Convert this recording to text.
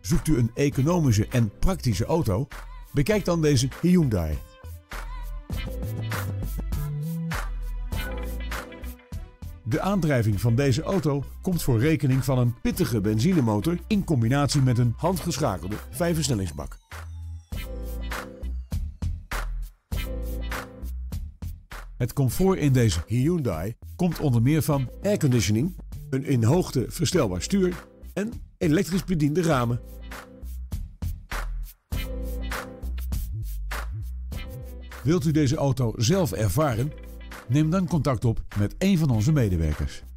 Zoekt u een economische en praktische auto? Bekijk dan deze Hyundai. De aandrijving van deze auto komt voor rekening van een pittige benzinemotor in combinatie met een handgeschakelde 5-versnellingsbak. Het comfort in deze Hyundai komt onder meer van airconditioning, een in hoogte verstelbaar stuur en elektrisch bediende ramen. Wilt u deze auto zelf ervaren? Neem dan contact op met een van onze medewerkers.